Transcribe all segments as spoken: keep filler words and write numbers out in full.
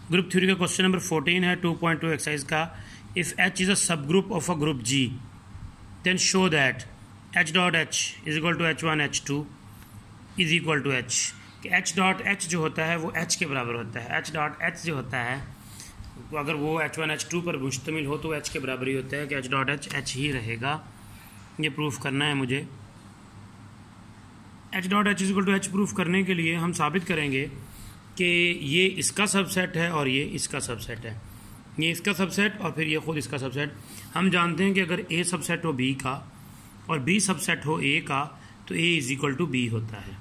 Group theory का question number fourteen है two point two exercise का। If H is a subgroup of a group G then show that H dot H is equal to H one H two is equal to H. H dot H जो होता है वो H के बराबर होता है। H dot H जो होता है तो अगर वो एच वन एच टू पर मुश्तमिल हो तो एच के बराबर ही होता है कि एच डॉट एच एच ही रहेगा। ये प्रूफ करना है मुझे। H dot H is equal to H proof करने के लिए हम साबित करेंगे कि ये इसका सबसेट है और ये इसका सबसेट है। ये इसका सबसेट और फिर ये खुद इसका सबसेट। हम जानते हैं कि अगर ए सबसेट हो बी का और बी सबसेट हो ए का तो A is equal to B होता है।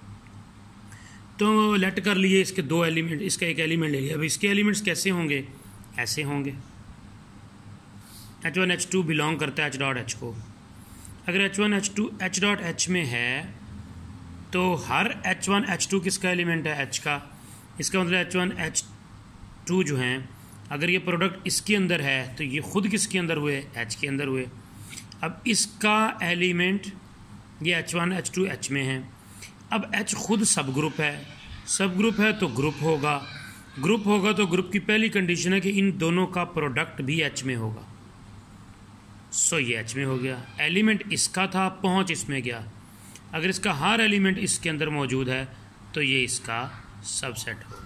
तो लेट कर लिए इसके दो एलिमेंट, इसका एक एलिमेंट ले लिया। अब इसके एलिमेंट्स कैसे होंगे? ऐसे होंगे। H one H two belong करता है एच डॉट एच को। अगर H one H two H dot H में है तो हर एच वन एच टू किसका एलिमेंट है? एच का। इसका मतलब एच वन एच टू जो हैं अगर ये प्रोडक्ट इसके अंदर है तो ये खुद किसके अंदर हुए? एच के अंदर हुए। अब इसका एलिमेंट ये H one H two H में है। अब एच खुद सब ग्रुप है। सब ग्रुप है तो ग्रुप होगा। ग्रुप होगा तो ग्रुप की पहली कंडीशन है कि इन दोनों का प्रोडक्ट भी एच में होगा। सो ये एच में हो गया। एलिमेंट इसका था, पहुंच इसमें गया। अगर इसका हर एलिमेंट इसके अंदर मौजूद है तो ये इसका सबसेट होगा।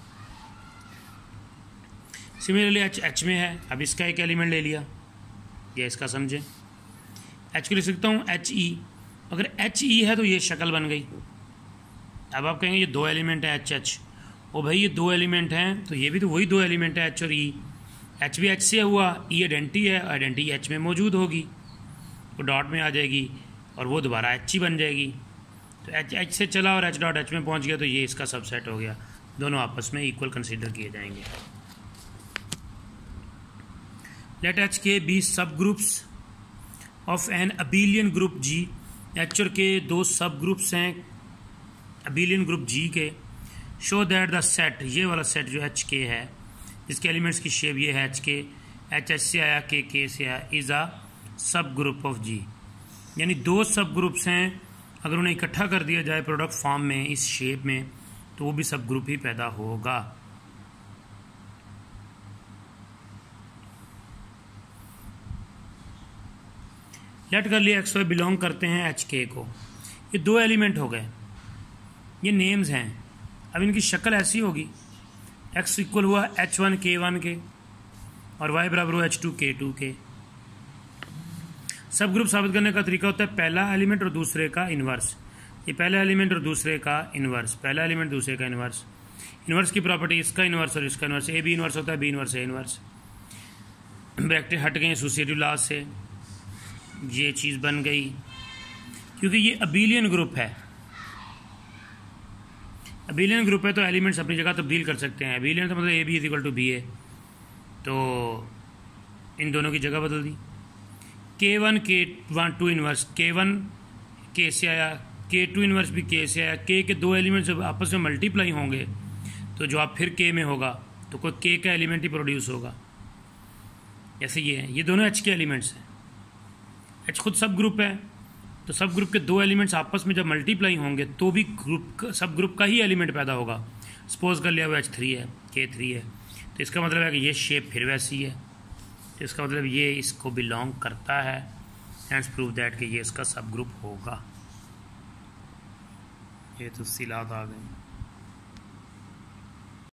सिमिलरली एच एच में है। अब इसका एक एलिमेंट ले लिया, ये इसका समझें। एच को लिख सकता हूँ एच ई। अगर एच ई है तो ये शक्ल बन गई। अब आप कहेंगे ये दो एलिमेंट है एच एच। ओ भाई ये दो एलिमेंट हैं तो ये भी तो वही दो एलिमेंट है एच और ई। एच भी एच से हुआ, ई आइडेंटिटी है, आइडेंटिटी एच में मौजूद होगी, वो डॉट में आ जाएगी और वो दोबारा एच ही बन जाएगी। तो एच एच से चला और एच डॉट एच में पहुंच गया तो ये इसका सबसेट हो गया। दोनों आपस में इक्वल कंसीडर किए जाएंगे। Let H K B sub groups of an abelian group G. H और के दो सब ग्रुप्स हैं अबेलियन ग्रुप जी के। शो दैट द सेट, ये वाला सेट जो एच के है जिसके एलिमेंट्स की शेप ये है एच के, एच एच से आया, के के से आया, is a subgroup of जी। यानी दो सब ग्रुप्स हैं, अगर उन्हें इकट्ठा कर दिया जाए प्रोडक्ट फॉर्म में इस शेप में तो वो भी सब ग्रुप ही पैदा होगा। लेट कर लिया एक्स वाई बिलोंग करते हैं एच के को। ये दो एलिमेंट हो गए, ये नेम्स हैं। अब इनकी शक्ल ऐसी होगी, एक्स इक्वल हुआ एच वन के वन के और वाई बराबर हुआ एच टू के टू के। सब ग्रुप साबित करने का तरीका होता है पहला एलिमेंट और दूसरे का इन्वर्स। ये पहला एलिमेंट और दूसरे का इन्वर्स, पहला एलिमेंट दूसरे का इन्वर्स। इन्वर्स की प्रॉपर्टी इसका इन्वर्स और इसका इन्वर्स। ए बी इन्वर्स होता है, B inverse A inverse. Bracket हट गए एसोसिएटिव लॉ से, ये चीज़ बन गई। क्योंकि ये अबेलियन ग्रुप है, अबेलियन ग्रुप है तो एलिमेंट्स अपनी जगह तब्दील कर सकते हैं। अबेलियन तो मतलब A B is equal to B है, तो इन दोनों की जगह बदल दी। K one K one two inverse, K one K से आया, के टू इन्वर्स भी के से आया। के के दो एलिमेंट्स जब आपस में मल्टीप्लाई होंगे तो जो आप फिर के में होगा तो कोई के का एलिमेंट ही प्रोड्यूस होगा। जैसे ये है, ये दोनों एच के एलिमेंट्स हैं। एच खुद सब ग्रुप है तो सब ग्रुप के दो एलिमेंट्स आपस में जब मल्टीप्लाई होंगे तो भी ग्रुप सब ग्रुप का ही एलिमेंट पैदा होगा। सपोज कर लिया वो एच थ्री है, के थ्री है, तो इसका मतलब है कि ये शेप फिर वैसी है, तो इसका मतलब ये इसको बिलोंग करता है। हैंस प्रूव दैट कि ये इसका सब ग्रुप होगा। ये तफसीलात आ गई।